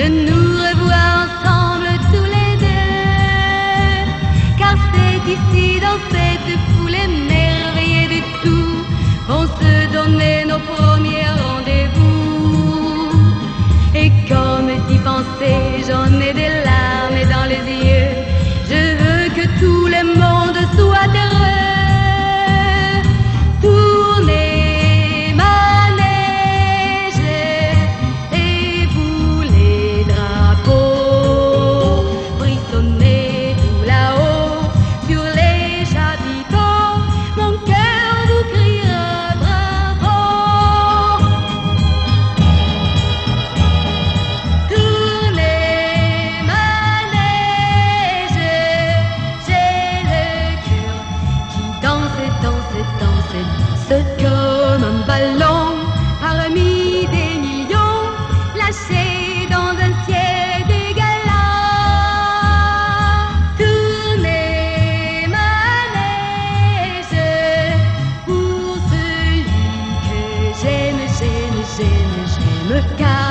de nous revoir ensemble tous les deux. Car c'est ici, dans cette foule émerveillée de tout, qu'on se donnait nos premiers rendez-vous. Et comme d'y penser, j'en ai des larmes dans les yeux. Je veux que tout le monde soit heureux. Tournez manège et vous les drapeaux, frissonnez tout là-haut sur les chapiteaux. Mon cœur vous criera bravo. Tournez manège, j'ai le cœur qui danse, danse, danse, danse comme un ballon parmi des millions, lâché dans un ciel d'égalas. Tournez manège pour celui que j'aime, j'aime, j'aime, j'aime, car